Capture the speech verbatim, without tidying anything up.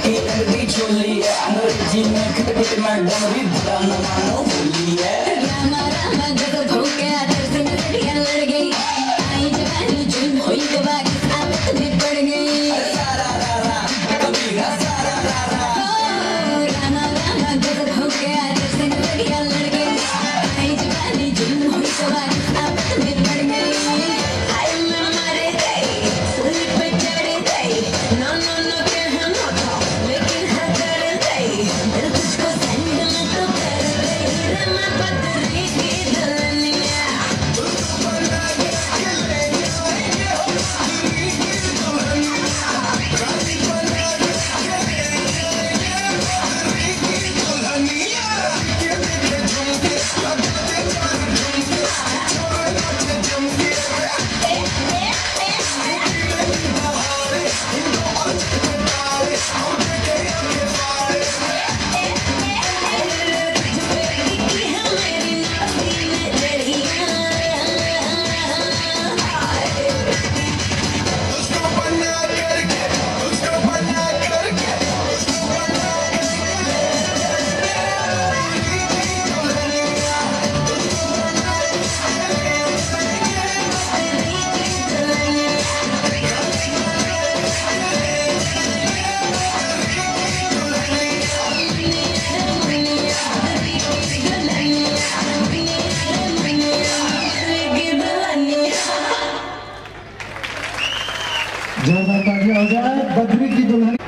की लड़की छोली है अंग्रेजी में क्रिकेट में डमरी बुरा न मानो भूली है रामा रामा जब भूखे आदर से नजरिया लड़ गई आई जवानी जुल्म हुई तो बाकी आदत में पड़ गई सारा रारा कबीरा सारा रारा रामा रामा जब भूखे आदर से नजरिया लड़ गई आई जवानी जुल्म हुई तो बाकी आदत में पड़ गई आई मैं मर गई सूली पे चढ़ गई नो नो नो के हम होता लेकिन हाँ कर गई दिल तुझको सैंडल में तो कर गई रमा पतरी की दुल्हनिया जोरदार तालियां हो जाए बद्री की दुल्हन।